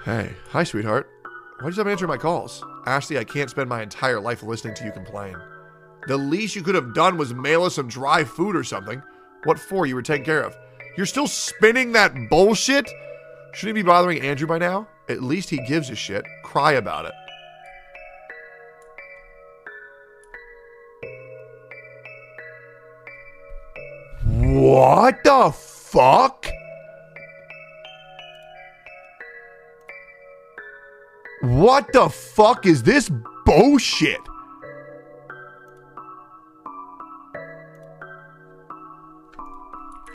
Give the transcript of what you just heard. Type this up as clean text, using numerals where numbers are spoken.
Hey, hi, sweetheart. Why'd you stop answering my calls? Ashley, I can't spend my entire life listening to you complain. The least you could have done was mail us some dry food or something. What for? You were taken care of. You're still spinning that bullshit? Shouldn't he be bothering Andrew by now? At least he gives a shit. Cry about it. What the fuck? What the fuck is this bullshit?